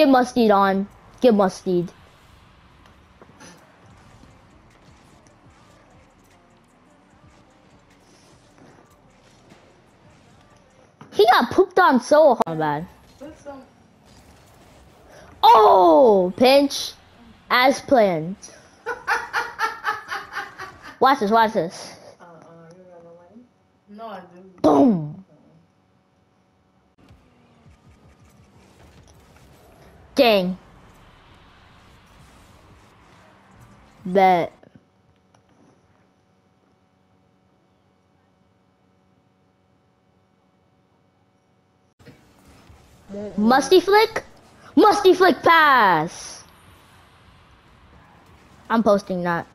Get mustied on. Get mustied. He got pooped on so hard, bad. Oh, pinch. As planned. Watch this, watch this. No, I do. Boom. Dang. Bet. Musty flick? Musty flick pass! I'm posting that.